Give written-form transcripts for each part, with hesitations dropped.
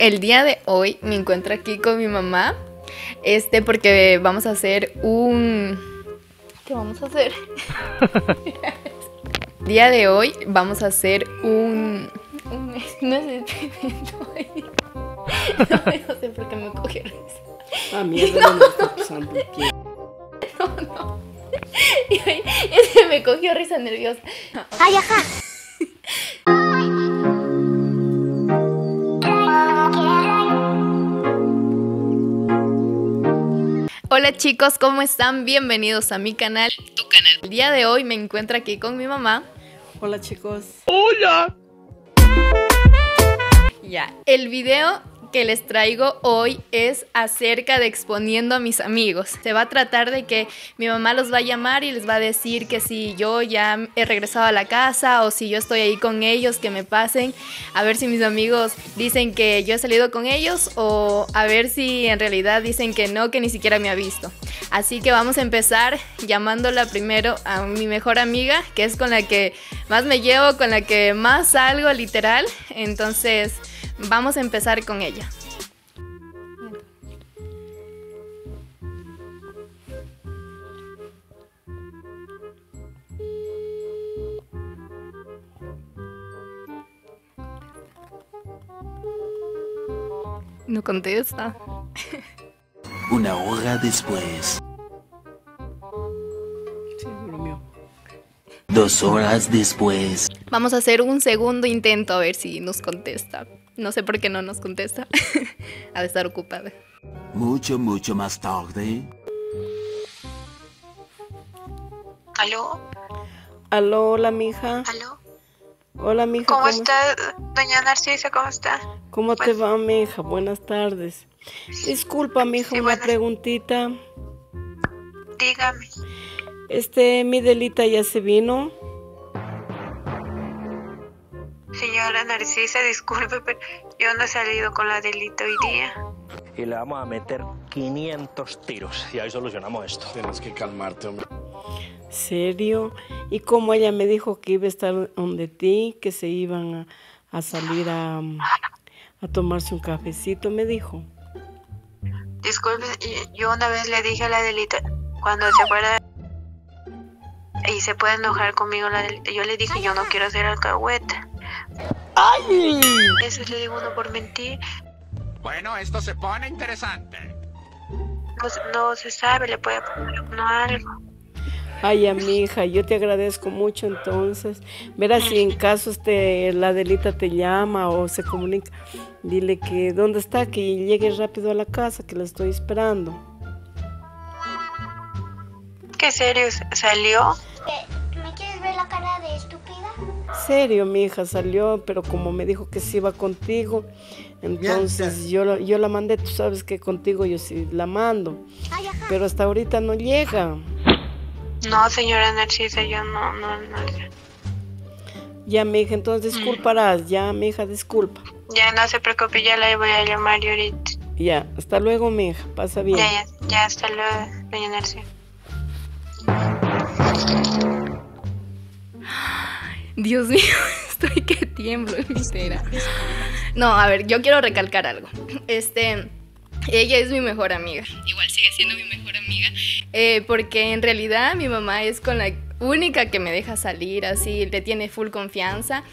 El día de hoy me encuentro aquí con mi mamá, porque vamos a hacer un... ¿Qué vamos a hacer? El día de hoy vamos a hacer un no sé, no sé por qué me cogió risa. Ah, mierda, no me está pasando aquí. No. Y se me cogió risa nerviosa. ¡Ay, ajá! Hola chicos, ¿cómo están? Bienvenidos a mi canal, tu canal. El día de hoy me encuentro aquí con mi mamá. Hola chicos. ¡Hola! Ya, el video que les traigo hoy es acerca de exponiendo a mis amigos. Se va a tratar de que mi mamá los va a llamar y les va a decir que si yo ya he regresado a la casa o si yo estoy ahí con ellos, que me pasen, a ver si mis amigos dicen que yo he salido con ellos o a ver si en realidad dicen que no, que ni siquiera me ha visto. Así que vamos a empezar llamándola primero a mi mejor amiga, que es con la que más me llevo, con la que más salgo literal. Entonces vamos a empezar con ella. No contesta. Una hora después. Sí, mío. 2 horas después. Vamos a hacer un segundo intento a ver si nos contesta. No sé por qué no nos contesta. Ha de estar ocupada. Mucho más tarde. ¿Aló? Aló, hola mija. ¿Aló? Hola mija. ¿Cómo está, doña Narcisa? ¿Cómo está? ¿Cómo te va, mija? Buenas tardes. Disculpa, mija, Sí, una buenas. preguntita. Dígame. Mi Delita ya se vino. Señora Narcisa, disculpe, pero yo no he salido con la delita hoy día. Y le vamos a meter 500 tiros y ahí solucionamos esto. Tienes que calmarte, hombre. ¿Serio? Y como ella me dijo que iba a estar donde ti, que se iban a salir a tomarse un cafecito, me dijo. Disculpe, yo una vez le dije a la delita, cuando se fuera y se puede enojar conmigo la delita, yo le dije, yo no quiero ser alcahueta. ¡Ay! Eso le digo uno por mentir. Bueno, esto se pone interesante. No se sabe, le puede poner a uno algo. Ay, amiga, yo te agradezco mucho entonces. Verás, si en caso la Delita te llama o se comunica, dile que dónde está, que llegue rápido a la casa, que la estoy esperando. ¿Qué serio salió? ¿Me quieres ver la cara de estúpida? Serio, mi hija salió, pero como me dijo que sí iba contigo, entonces yo la mandé, tú sabes que contigo yo sí la mando, ¡Ay, ajá! pero hasta ahorita no llega. No, señora Narcisa, yo no. Ya, mi hija, entonces disculparás, ya, mi hija, disculpa. Ya no se preocupe, ya la voy a llamar yo ahorita. Ya, hasta luego, mi hija, pasa bien. Ya, hasta luego, doña Narcisa. Dios mío, estoy que tiemblo entera. No, a ver, yo quiero recalcar algo. Ella es mi mejor amiga. Igual sigue siendo mi mejor amiga. Porque en realidad mi mamá es con la única que me deja salir así, le tiene full confianza.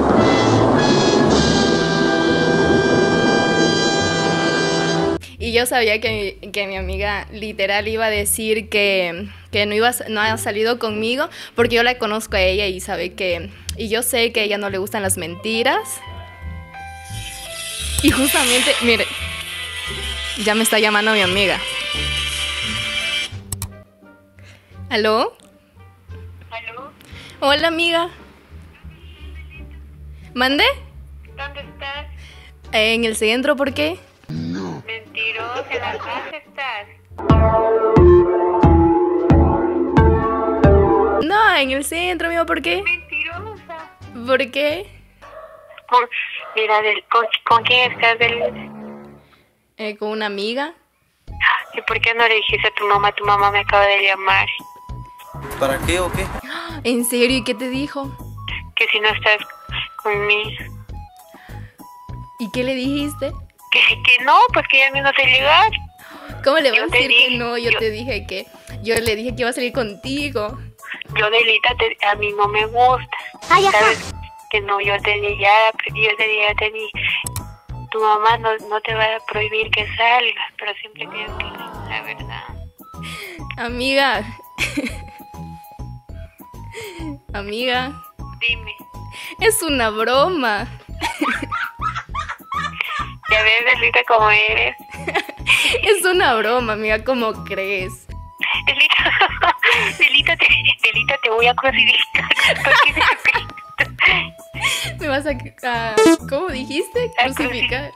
Y yo sabía que mi amiga literal iba a decir que no ha salido conmigo, porque yo la conozco a ella y sabe que... Y yo sé que a ella no le gustan las mentiras. Y justamente, mire, ya me está llamando mi amiga. ¿Aló? ¿Aló? Hola, amiga. ¿Mande? ¿Dónde estás? En el centro, ¿por qué? Mentirosa, en la casa estás. No, en el centro, amigo, ¿por qué? Mentirosa. ¿Por qué? Mira, ¿con quién estás? Con una amiga. ¿Y por qué no le dijiste a tu mamá? Tu mamá me acaba de llamar. ¿Para qué o qué? ¿En serio? ¿Y qué te dijo? Que si no estás conmigo. ¿Y qué le dijiste? Que no, pues que ya me no sé llegar. ¿Cómo le vas a Yo te decir dije- que no? Yo le dije que iba a salir contigo. Yo, Delita, a mí no me gusta. Ay, ajá. ¿Sabes? Que no, yo te dije, ya te dije, tu mamá no te va a prohibir que salgas, pero siempre tienes que decir la verdad. Amiga. Amiga, Dime. es una broma. Ya ves, Delita, cómo eres. Es una broma, amiga, ¿cómo crees? Delita, te voy a crucificar. ¿Por qué Me vas a ¿cómo dijiste? A Crucificar.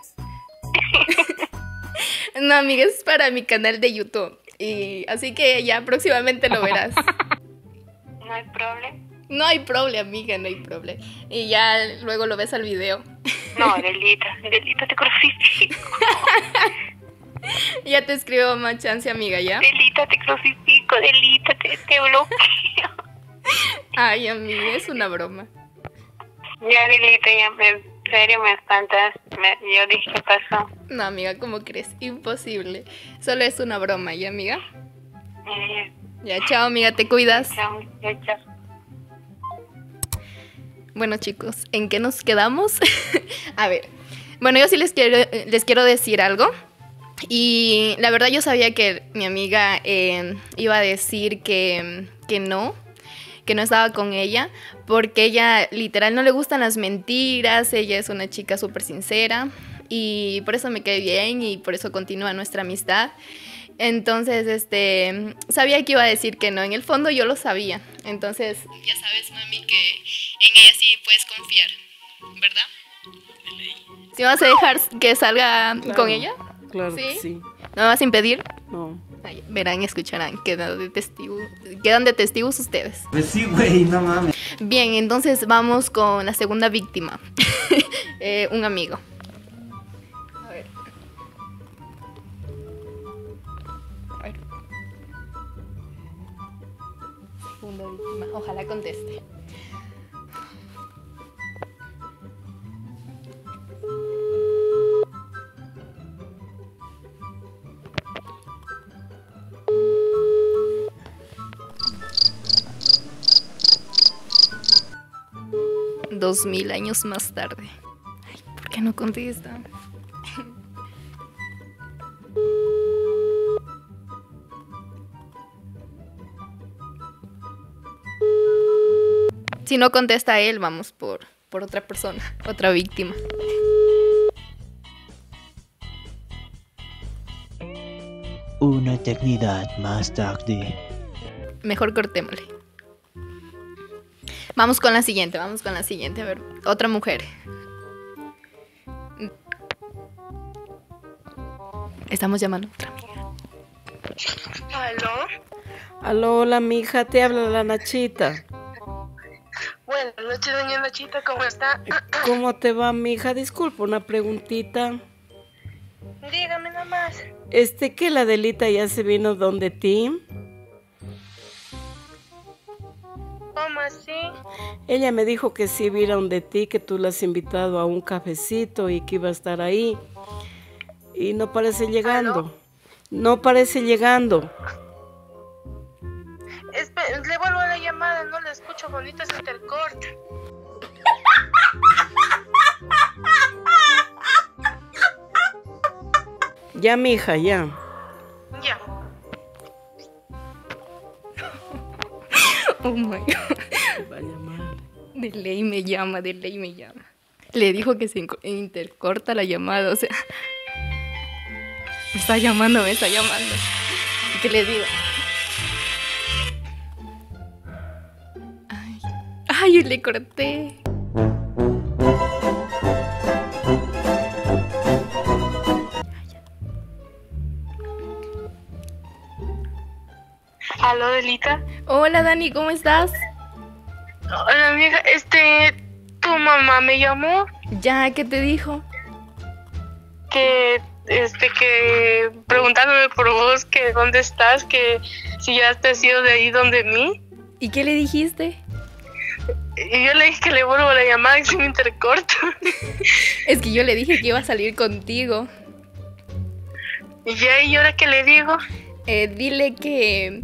No, amiga, es para mi canal de YouTube. Y así que ya próximamente lo verás. No hay problema. No hay problema, amiga, no hay problema. Y ya luego lo ves al video. No, Delita, te crucifico. Ya te escribo más chance, amiga, ¿ya? Delita, te crucifico. Delita, te bloqueo. Ay, amiga, es una broma. Ya, Delita, ya en serio me espantas. Yo dije, ¿qué pasó? No, amiga, ¿cómo crees? Imposible. Solo es una broma, ¿ya, amiga? Ya, chao, amiga, te cuidas. Chao, chao. Bueno, chicos, ¿en qué nos quedamos? A ver, bueno, yo sí les quiero decir algo. Y la verdad yo sabía que mi amiga iba a decir que no estaba con ella, porque ella literal no le gustan las mentiras, ella es una chica súper sincera y por eso me quedé bien y por eso continúa nuestra amistad. Entonces, sabía que iba a decir que no, en el fondo yo lo sabía. Entonces, ya sabes, mami, que en ella sí puedes confiar, ¿verdad? ¿Sí vas a dejar que salga con ella? Claro ¿Sí? que sí. ¿No me vas a impedir? No. Ay, verán, escucharán, quedan de testigos ustedes. Pues sí, güey, no mames. Bien, entonces vamos con la segunda víctima. Un amigo. A ver. Segunda víctima. Ojalá conteste. Dos 2000 años más tarde. Ay, ¿por qué no contesta? Si no contesta él, vamos por otra persona, otra víctima. Una eternidad más tarde. Mejor cortémosle. Vamos con la siguiente. A ver, otra mujer. Estamos llamando a otra amiga. ¿Aló? Aló, hola, mija, te habla la Nachita. Buenas noches, doña Nachita, ¿cómo está? ¿Cómo te va, mija? Disculpa, una preguntita. Dígame nomás. Que la Delita ya se vino donde ti. ¿Cómo así? Ella me dijo que sí iba a ir a donde ti, que tú la has invitado a un cafecito y que iba a estar ahí. Y no parece llegando. ¿Aló? No parece llegando. Le vuelvo a la llamada, no la escucho bonita, se intercorta. Ya, mija, ya. Ya. Oh my God. Va a llamar. De ley me llama. Le dijo que se intercorta la llamada, o sea. Me está llamando. ¿Qué le digo? Ay, le corté. ¿Aló, Delita? Hola, Dani, ¿cómo estás? Hola, amiga, tu mamá me llamó Ya, ¿qué te dijo? que preguntándome por vos, que dónde estás, que si ya te has ido de ahí donde mí. ¿Y qué le dijiste? Y yo le dije que le vuelvo la llamada y se me intercorta. Es que yo le dije que iba a salir contigo. ¿Y ya? ¿Y ahora qué le digo? Dile que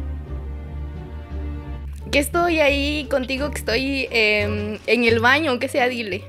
estoy ahí contigo, que estoy en el baño, aunque sea, dile.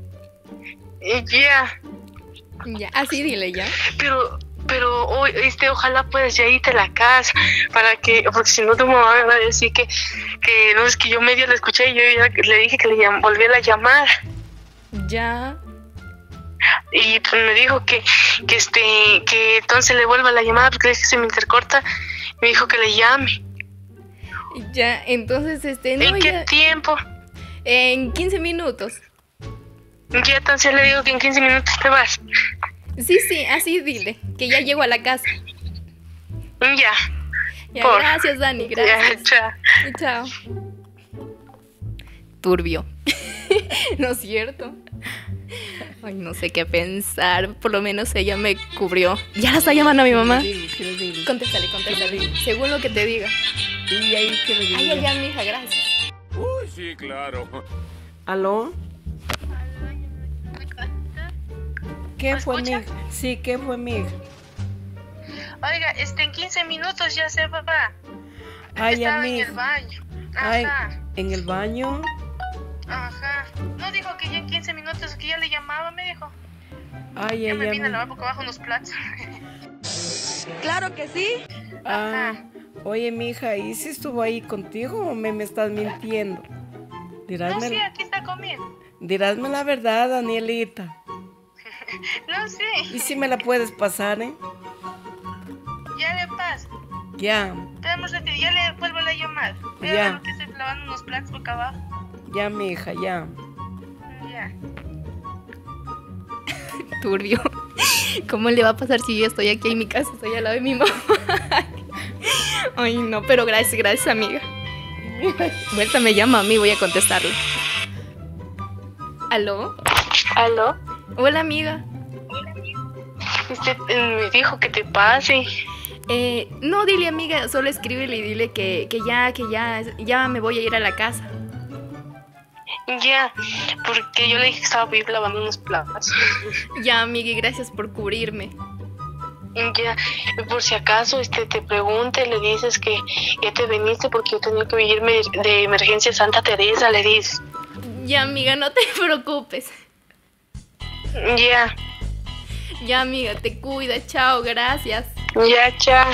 Ya. Ya, así dile ya. Pero hoy, ojalá puedas ya irte a la casa porque si no tu mamá me va a decir que no, es que yo medio la escuché y yo ya le dije que volviera a llamar. Ya. Y pues me dijo que entonces le vuelva la llamada porque es que se me intercorta. Me dijo que le llame. Ya, entonces no, ¿En qué tiempo? En 15 minutos. Ya, entonces le digo que en 15 minutos te vas. Sí, así dile, que ya llego a la casa. Ya. Gracias, Dani, gracias. Ya, chao. Turbio. ¿No es cierto? Ay, no sé qué pensar. Por lo menos ella me cubrió. Ya la está llamando a mi mamá. Contéstale. Según lo que te diga. Y ahí que le diga. Ya, mija, gracias. Uy, sí, claro. ¿Aló? ¿Qué fue, mija? Sí, ¿qué fue, mija? Oiga, en 15 minutos ya se va. Ay, estaba amiga. en el baño. Ay, Ajá. ¿en el baño? Ajá. No dijo que ya en 15 minutos, que ya le llamaba, me dijo. Ay, ya ay, me vine a ay. lavar porque bajo unos platos. Claro que sí. Oye, mija, ¿y si estuvo ahí contigo o me estás mintiendo? No, sí, aquí está conmigo. Dirásme la verdad, Danielita. No, sí. ¿Y si me la puedes pasar, Ya le paso. Ya. Tenemos ya le vuelvo la llamada. Ya. Lo que estoy lavando unos platos por acá abajo. Ya, mija, ya. Ya. Turbio. ¿Cómo le va a pasar si yo estoy aquí en mi casa? Estoy al lado de mi mamá. Ay, no, pero gracias, amiga. Vuelta me llama a mí, voy a contestarle. ¿Aló? ¿Aló? Hola, amiga. Usted me dijo que te pase. No, dile, amiga, solo escríbele y dile que ya me voy a ir a la casa. Ya, porque yo le dije que estaba lavando unos platos. Ya, amiga, y gracias por cubrirme. Ya, por si acaso te pregunte, le dices que ya te viniste porque yo tenía que irme de emergencia a Santa Teresa, le dices. Ya, amiga, no te preocupes. Ya. Ya, amiga, te cuida, chao, gracias. Ya, chao.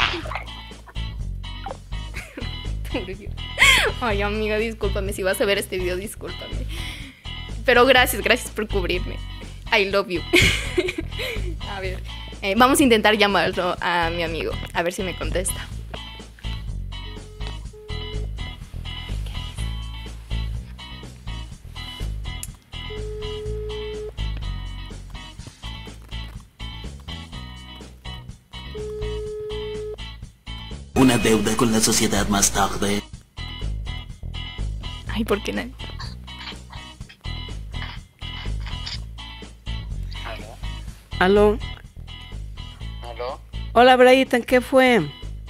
Ay, amiga, discúlpame, si vas a ver este video, discúlpame. Pero gracias por cubrirme. I love you. A ver, vamos a intentar llamarlo a mi amigo, a ver si me contesta. Una deuda con la sociedad más tarde. Ay, ¿por qué nadie? ¿Aló? ¿Aló? Hola, Brian, ¿qué fue?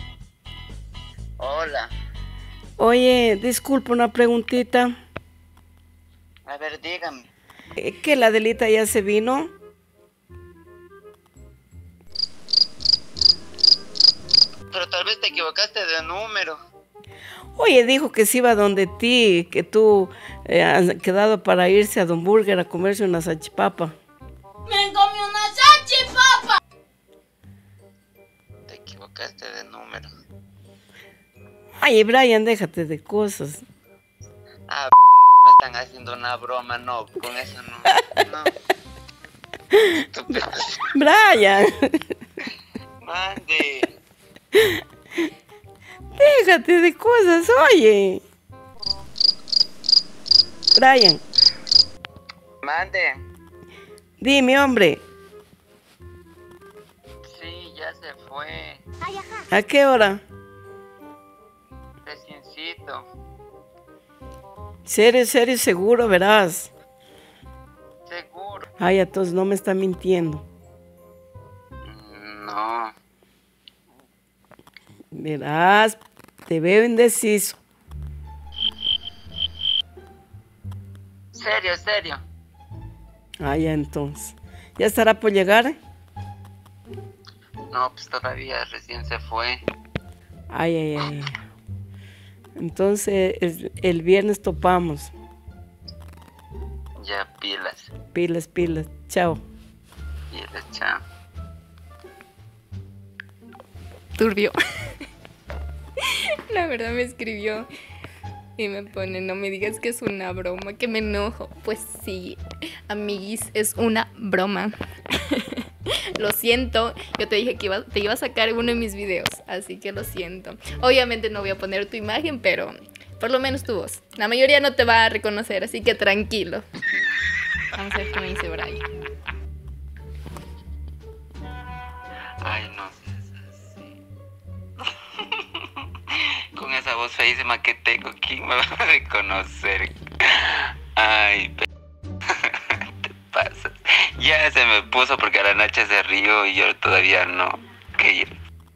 Hola. Oye, disculpa, una preguntita. A ver, dígame. ¿Que la Adelita ya se vino? Pero tal vez te equivocaste de número. Oye, dijo que se iba donde ti, que tú has quedado para irse a Don Burger a comerse una salchipapa. ¡Me comí una salchipapa! Te equivocaste de número. Ay, Brian, déjate de cosas. Ah, me están haciendo una broma, no, con eso no. No. Estúpido. Brian. Mande. Déjate de cosas, oye. Brian. Mande. Dime, hombre. Sí, ya se fue. ¿A qué hora? Reciencito. Serio, seguro, verás. Seguro. Ay, entonces no me está mintiendo. No. Verás, te veo indeciso. Serio. Ah, ya entonces. ¿Ya estará por llegar? No, pues todavía recién se fue. Ay. Entonces, el viernes topamos. Ya, pilas. Pilas. Chao. Pilas, chao. Turbio. La verdad me escribió y me pone, no me digas que es una broma, que me enojo. Pues sí, amiguis, es una broma. Lo siento, yo te dije que te iba a sacar uno de mis videos, así que lo siento. Obviamente no voy a poner tu imagen, pero por lo menos tu voz. La mayoría no te va a reconocer, así que tranquilo. Vamos a ver qué me dice Brian. Ay, no seas así. Con esa voz feísima que tengo, ¿quién me va a reconocer? Ay, te pasas. Ya se me puso porque a la noche se rió y yo todavía no. Que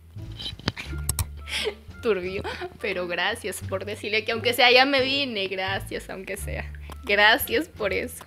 Turbio, pero gracias por decirle que aunque sea ya me vine, gracias aunque sea. Gracias por eso.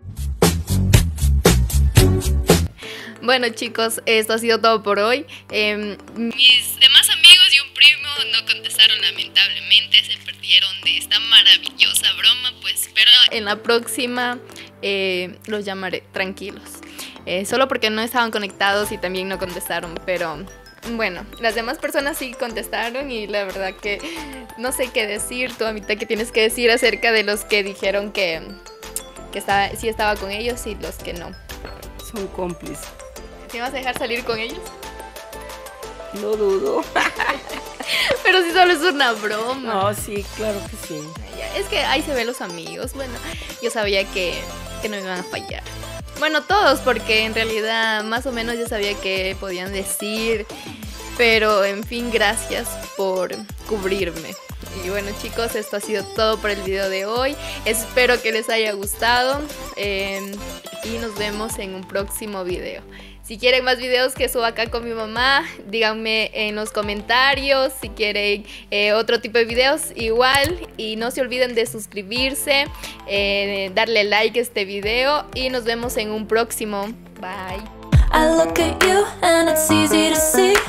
Bueno chicos, esto ha sido todo por hoy. Mis demás amigos y un primo no contestaron lamentablemente, se perdieron de esta maravillosa broma, pues, pero en la próxima los llamaré, tranquilos. Solo porque no estaban conectados y también no contestaron, pero bueno, las demás personas sí contestaron y la verdad que no sé qué decir. Tú, Amita, ¿qué tienes que decir acerca de los que dijeron que sí estaba con ellos y los que no? Son cómplices. ¿Te vas a dejar salir con ellos? No dudo. Pero si solo es una broma. No, sí, claro que sí. Es que ahí se ven los amigos. Bueno, yo sabía que no me iban a fallar. Bueno, todos, porque en realidad más o menos yo sabía que podían decir. Pero en fin, gracias por cubrirme. Y bueno chicos, esto ha sido todo por el video de hoy. Espero que les haya gustado. Y nos vemos en un próximo video. Si quieren más videos que suba acá con mi mamá, díganme en los comentarios. Si quieren otro tipo de videos, igual. Y no se olviden de suscribirse, darle like a este video. Y nos vemos en un próximo. Bye.